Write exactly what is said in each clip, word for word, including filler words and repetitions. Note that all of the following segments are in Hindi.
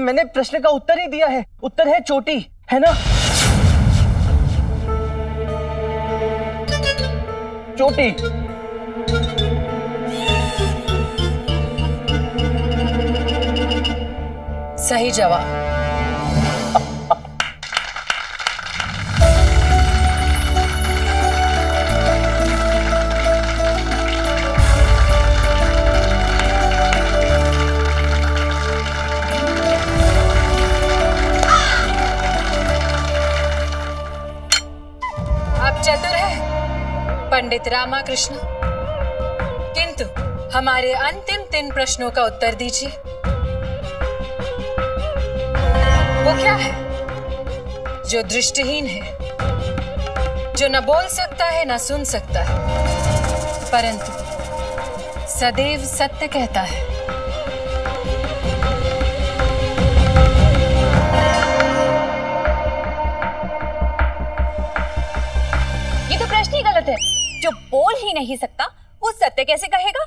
मैंने प्रश्न का उत्तर ही दिया है। उत्तर है चोटी, है ना? चोटी। सही जवाब। पंडित रामाकृष्ण, किंतु हमारे अंतिम तीन प्रश्नों का उत्तर दीजिए। वो क्या है जो दृष्टिहीन है, जो न बोल सकता है न सुन सकता है, परंतु सदैव सत्य कहता है? ये तो प्रश्न ही गलत है। जो बोल ही नहीं सकता वो सत्य कैसे कहेगा?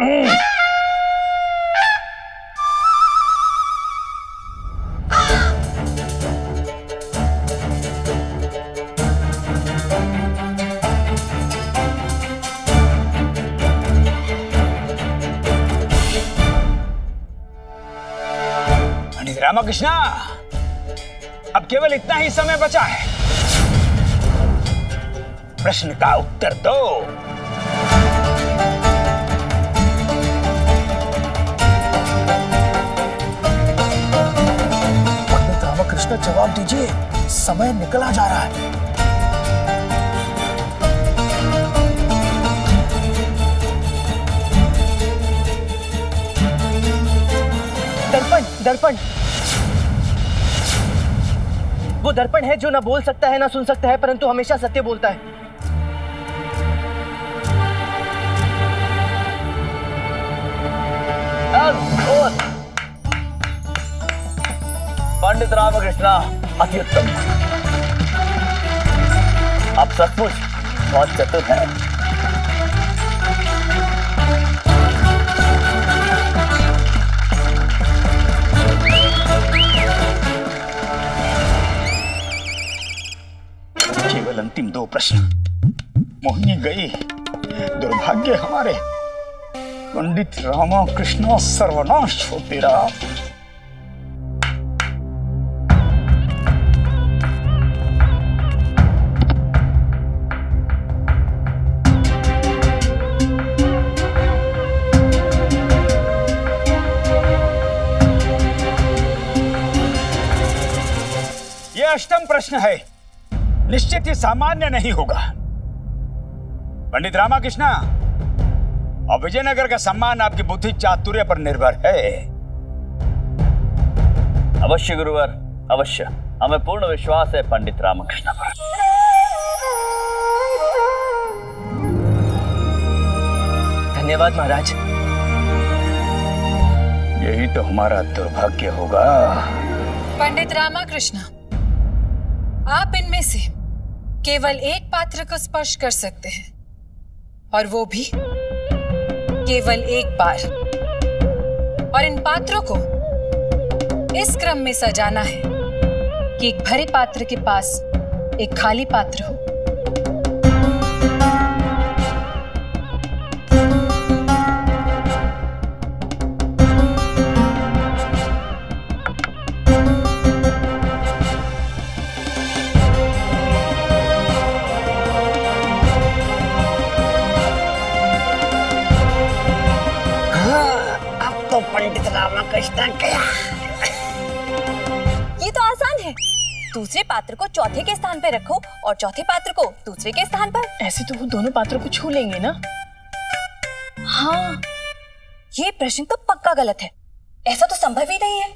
पंडित रामाकृष्ण, अब केवल इतना ही समय बचा है। प्रश्न का उत्तर दो। पंडित रामाकृष्ण, जवाब दीजिए, समय निकला जा रहा है। दर्पण, दर्पण। वो दर्पण है जो ना बोल सकता है ना सुन सकता है, परंतु हमेशा सत्य बोलता है। पंडित रामकृष्ण, अति उत्तम। आप सचमुच बहुत चतुर हैं। केवल अंतिम दो प्रश्न। मोहिनी गई, दुर्भाग्य हमारे। पंडित रामकृष्ण, सर्वनाश हो तेरा। यह अष्टम प्रश्न है, निश्चित ही सामान्य नहीं होगा। पंडित रामकृष्ण, और विजयनगर का सम्मान आपकी बुद्धि चातुर्य पर निर्भर है। अवश्य गुरुवर, अवश्य। हमें पूर्ण विश्वास है पंडित रामकृष्ण पर। धन्यवाद महाराज। यही तो हमारा दुर्भाग्य होगा। पंडित रामकृष्ण, आप इनमें से केवल एक पात्र को स्पर्श कर सकते हैं, और वो भी केवल एक बार। और इन पात्रों को इस क्रम में सजाना है कि एक भरे पात्र के पास एक खाली पात्र हो। पंडित रामकृष्ण गया। ये तो आसान है। दूसरे पात्र को चौथे के स्थान पर रखो और चौथे पात्र को दूसरे के स्थान पर। ऐसे तो वो दोनों पात्रों को छू लेंगे ना? हाँ, ये प्रश्न तो पक्का गलत है। ऐसा तो संभव ही नहीं है।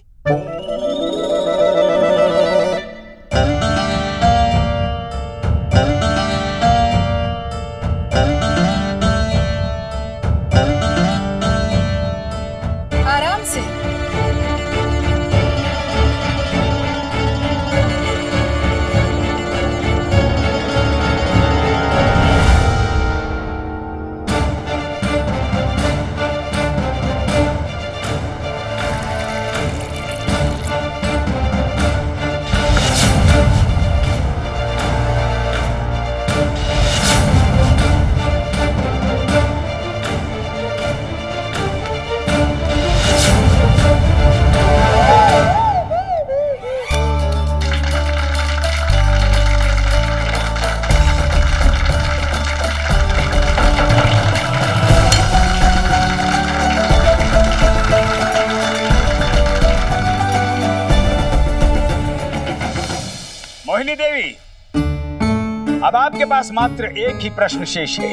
अब आपके पास मात्र एक ही प्रश्न शेष है।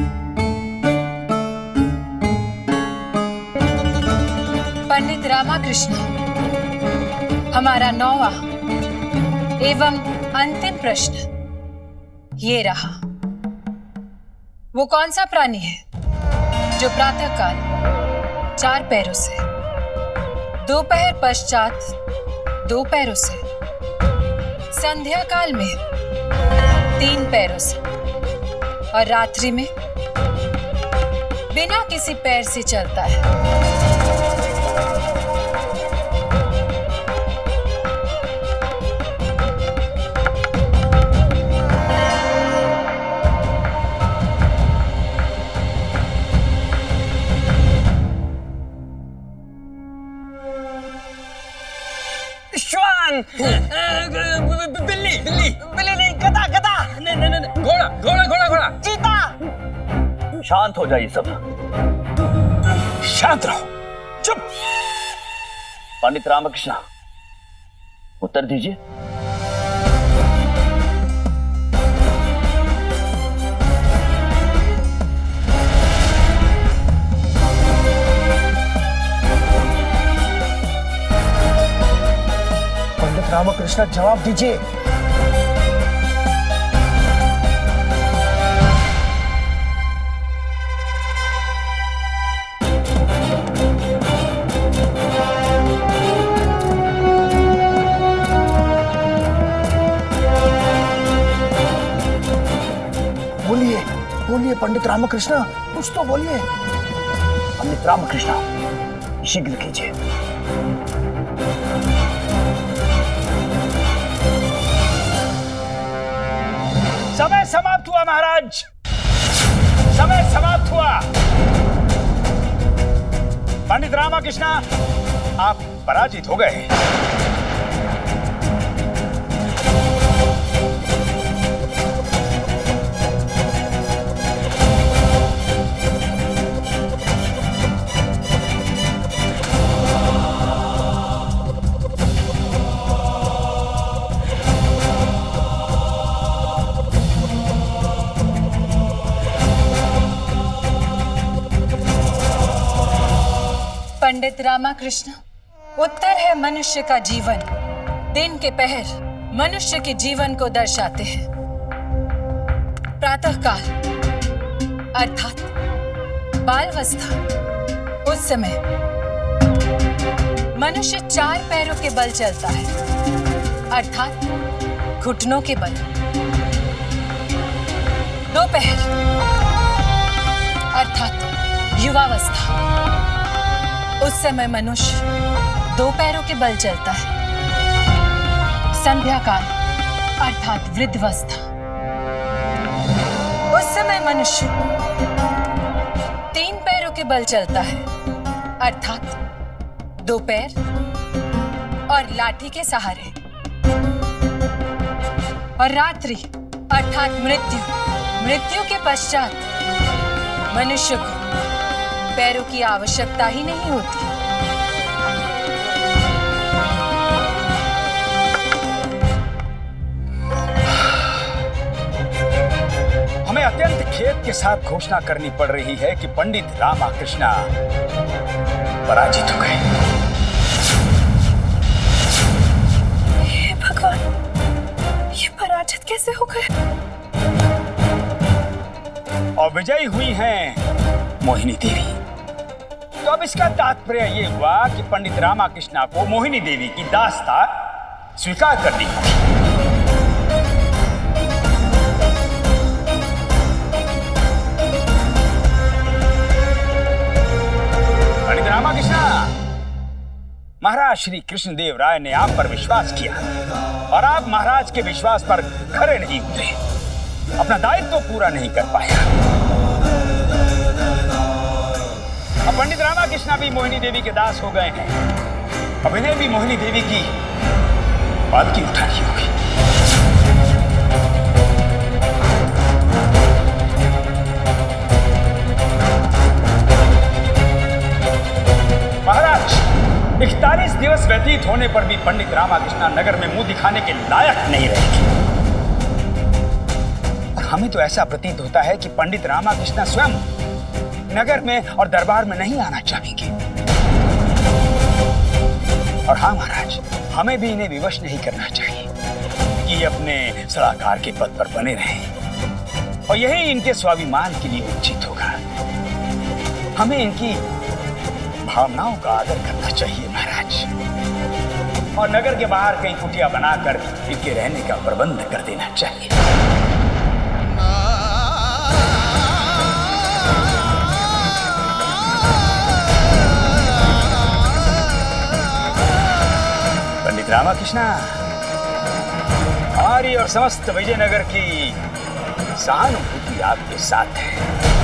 पंडित रामाकृष्ण, हमारा नौवां एवं अंतिम प्रश्न ये रहा। वो कौन सा प्राणी है जो प्रातःकाल चार पैरों से, दोपहर पश्चात दो पैरों से, संध्या काल में तीन पैरों से और रात्रि में बिना किसी पैर से चलता है? श्वान, बिल्ली, बिल्ली, बिल्ली नहीं, गधा, गधा, नहीं, नहीं, नहीं, घोड़ा, घोड़ा, घोड़ा, घोड़ा, चीता। शांत हो जाइए सब। शांत रहो, चुप। पंडित रामकृष्ण, उत्तर दीजिए। पंडित रामकृष्ण, जवाब दीजिए। बोलिए, बोलिए पंडित रामकृष्ण, कुछ तो बोलिए। पंडित रामकृष्ण, शीघ्र कीजिए। समय समाप्त हुआ महाराज, समय समाप्त हुआ। पंडित रामकृष्ण, आप पराजित हो गए। पंडित रामकृष्ण, उत्तर है मनुष्य का जीवन। दिन के पहर मनुष्य के जीवन को दर्शाते हैं। प्रातःकाल अर्थात बालावस्था, उस समय मनुष्य चार पैरों के बल चलता है, अर्थात घुटनों के बल। दोपहर अर्थात युवावस्था, उस समय मनुष्य दो पैरों के बल चलता है। संध्या काल अर्थात वृद्धावस्था, उस समय मनुष्य तीन पैरों के बल चलता है, अर्थात दो पैर और लाठी के सहारे। और रात्रि अर्थात मृत्यु, मृत्यु के पश्चात मनुष्य को पैरों की आवश्यकता ही नहीं होती। हमें अत्यंत खेद के साथ घोषणा करनी पड़ रही है कि पंडित रामकृष्ण पराजित हो गए। हे भगवान, ये पराजित कैसे हो गए? और विजयी हुई हैं मोहिनी देवी। तो अब इसका तात्पर्य ये हुआ कि पंडित रामकृष्ण को मोहिनी देवी की दास्ता स्वीकार करनी होगी। पंडित रामकृष्ण, महाराज श्री कृष्णदेव राय ने आप पर विश्वास किया और आप महाराज के विश्वास पर खरे नहीं उतरे, अपना दायित्व तो पूरा नहीं कर पाया। अब पंडित रामकृष्ण भी मोहिनी देवी के दास हो गए हैं। अब इन्हें भी मोहिनी देवी की पालकी उठानी होगी। महाराज, इकतालीस दिवस व्यतीत होने पर भी पंडित रामकृष्ण नगर में मुंह दिखाने के लायक नहीं रहेगी। हमें तो ऐसा प्रतीत होता है कि पंडित रामाकृष्ण स्वयं नगर में और दरबार में नहीं आना चाहेंगे। और हाँ महाराज, हमें भी इन्हें विवश नहीं करना चाहिए कि अपने सलाहकार के पद पर बने रहें, और यही इनके स्वाभिमान के लिए उचित होगा। हमें इनकी भावनाओं का आदर करना चाहिए महाराज, और नगर के बाहर कहीं कुटिया बनाकर इनके रहने का प्रबंध कर देना चाहिए। पंडित रामाकृष्ण, हमारी और समस्त विजयनगर की सहानुभूति आपके साथ है।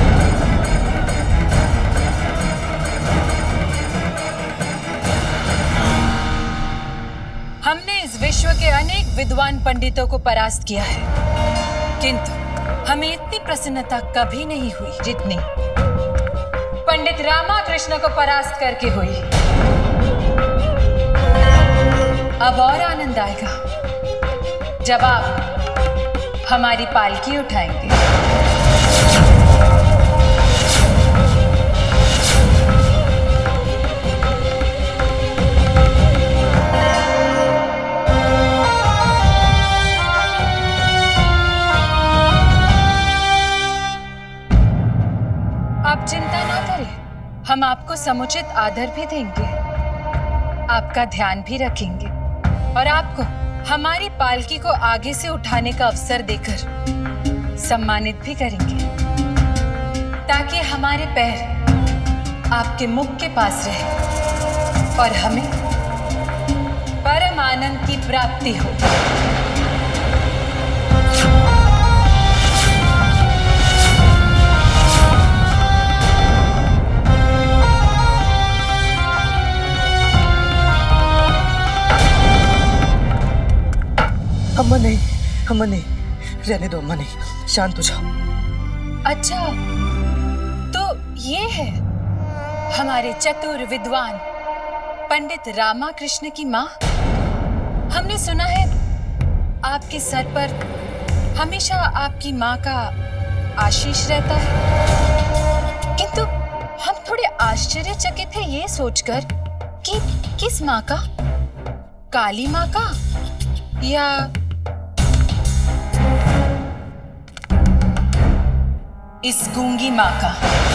हमने इस विश्व के अनेक विद्वान पंडितों को परास्त किया है, किंतु हमें इतनी प्रसन्नता कभी नहीं हुई जितनी पंडित रामाकृष्ण को परास्त करके हुई। अब और आनंद आएगा जब आप हमारी पालकी उठाएंगे। आप चिंता ना करें, हम आपको समुचित आदर भी देंगे, आपका ध्यान भी रखेंगे और आपको हमारी पालकी को आगे से उठाने का अवसर देकर सम्मानित भी करेंगे, ताकि हमारे पैर आपके मुख के पास रहे और हमें परम आनंद की प्राप्ति हो। अम्मा नहीं, अम्मा नहीं, रहने दो अम्मा नहीं, शांत हो जाओ। अच्छा, तो ये है हमारे चतुर विद्वान पंडित रामाकृष्ण की माँ। हमने सुना है आपके सर पर हमेशा आपकी माँ का आशीष रहता है, किंतु हम थोड़े आश्चर्यचकित हैं ये सोचकर कि किस माँ का, काली माँ का या इस गूंगी माँ का।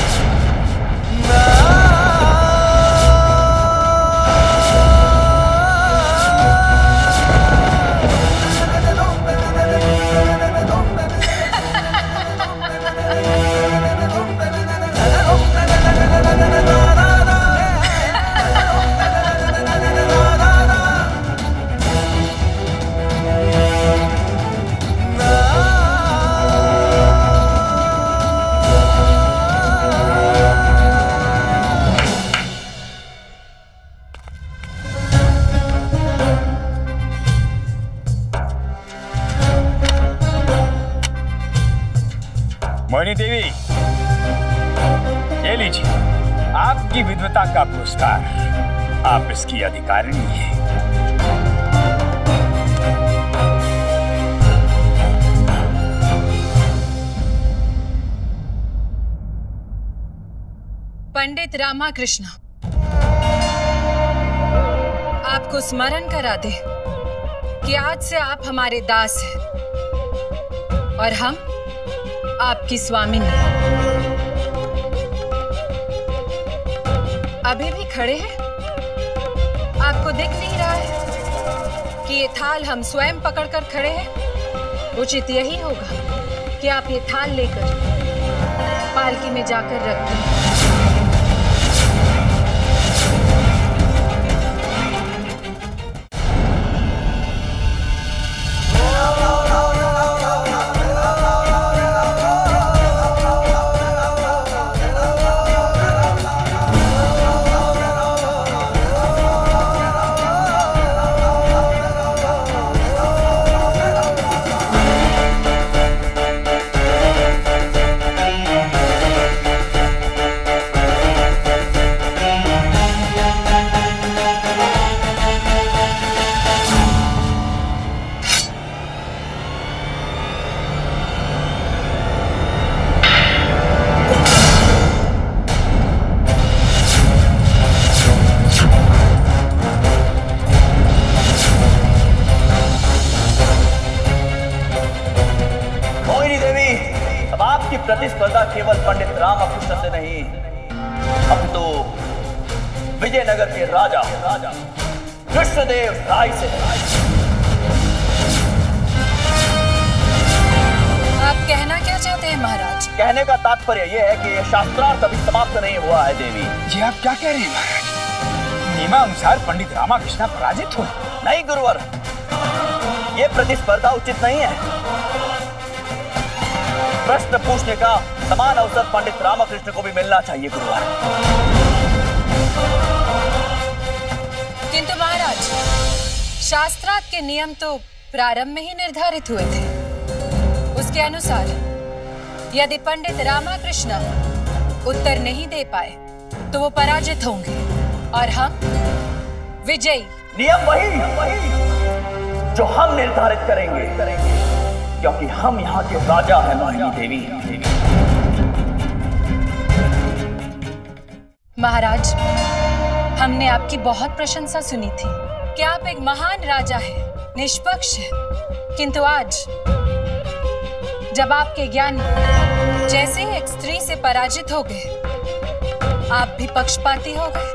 मोहिनी देवी, ये लीजिए आपकी विद्वता का पुरस्कार, आप इसकी अधिकारिणी हैं। पंडित रामाकृष्ण, आपको स्मरण करा दे कि आज से आप हमारे दास हैं और हम आपकी स्वामिनी। अभी भी खड़े हैं? आपको दिख नहीं रहा है कि ये थाल हम स्वयं पकड़कर खड़े हैं? उचित यही होगा कि आप ये थाल लेकर पालकी में जाकर रख दें। केवल पंडित रामकृष्ण से नहीं, अब तो विजयनगर के राजा राजा कृष्णदेव राय से है। आप कहना क्या चाहते हैं महाराज? कहने का तात्पर्य यह है कि यह शास्त्रार्थ अभी समाप्त नहीं हुआ है देवी। ये आप क्या कह रहे हैं महाराज? नियमानुसार पंडित रामकृष्ण पराजित हुए। नहीं गुरुवर, यह प्रतिस्पर्धा उचित नहीं है। प्रश्न पूछने का समान अवसर पंडित रामकृष्ण को भी मिलना चाहिए गुरुवर। किंतु महाराज, शास्त्रार्थ के नियम तो प्रारंभ में ही निर्धारित हुए थे। उसके अनुसार यदि पंडित रामकृष्ण उत्तर नहीं दे पाए तो वो पराजित होंगे और हम विजयी। नियम वही वही जो हम निर्धारित करेंगे, करेंगे क्योंकि हम यहाँ के राजा हैं मोहिनी देवी। महाराज, हमने आपकी बहुत प्रशंसा सुनी थी कि आप एक महान राजा हैं, निष्पक्ष हैं। किंतु आज जब आपके ज्ञान जैसे ही एक स्त्री से पराजित हो गए, आप भी पक्षपाती हो गए।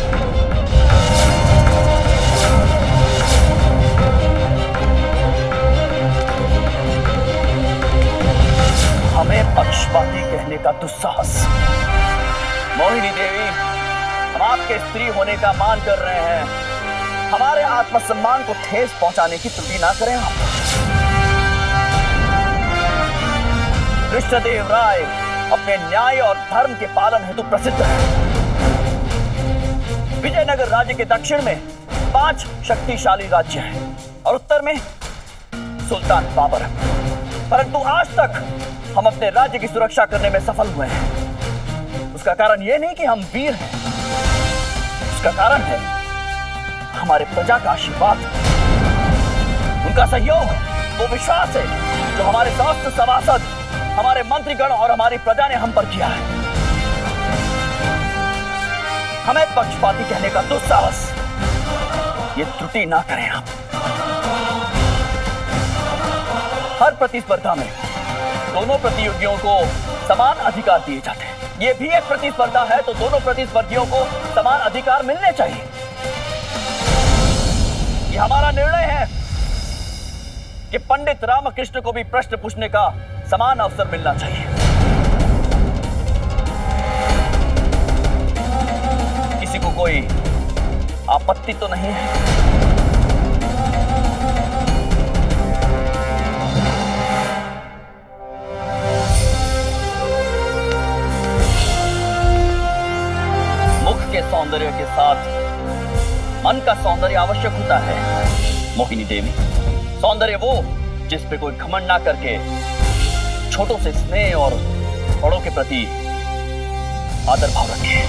हमें पक्षपाती कहने का दुस्साहस। मोहिनी देवी, हम आपके स्त्री होने का मान कर रहे हैं। हमारे आत्मसम्मान को ठेस पहुंचाने की त्रुटि ना करें आप। कृष्णदेव राय अपने न्याय और धर्म के पालन हेतु प्रसिद्ध है। विजयनगर राज्य के दक्षिण में पांच शक्तिशाली राज्य हैं और उत्तर में सुल्तान बाबर। परंतु आज तक हम अपने राज्य की सुरक्षा करने में सफल हुए हैं। उसका कारण यह नहीं कि हम वीर हैं, उसका कारण है हमारे प्रजा का आशीर्वाद, उनका सहयोग, वो विश्वास है जो हमारे समस्त सभासद, हमारे मंत्रीगण और हमारी प्रजा ने हम पर किया है। हमें पक्षपाती कहने का दुस्साहस, ये त्रुटि ना करें आप। हर प्रतिस्पर्धा में दोनों प्रतियोगियों को समान अधिकार दिए जाते हैं। ये भी एक प्रतिस्पर्धा है तो दोनों प्रतिस्पर्धियों को समान अधिकार मिलने चाहिए। ये हमारा निर्णय है कि पंडित रामकृष्ण को भी प्रश्न पूछने का समान अवसर मिलना चाहिए। किसी को कोई आपत्ति तो नहीं है? मुख के सौंदर्य के साथ मन का सौंदर्य आवश्यक होता है मोहिनी देवी। सौंदर्य वो जिस पे कोई घमंड ना करके छोटों से स्नेह और बड़ों के प्रति आदर भाव रखे।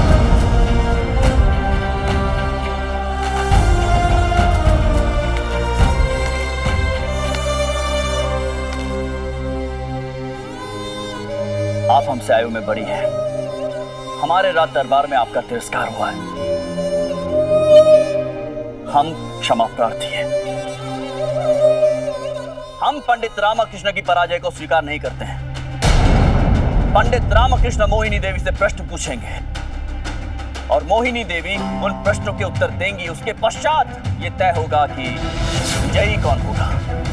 आप हमसे आयु में बड़ी हैं। हमारे राज दरबार में आपका तिरस्कार हुआ है। हम क्षमा प्रार्थी हैं। हम पंडित रामकृष्ण की पराजय को स्वीकार नहीं करते हैं। पंडित रामकृष्ण मोहिनी देवी से प्रश्न पूछेंगे और मोहिनी देवी उन प्रश्नों के उत्तर देंगी। उसके पश्चात यह तय होगा कि विजयी कौन होगा।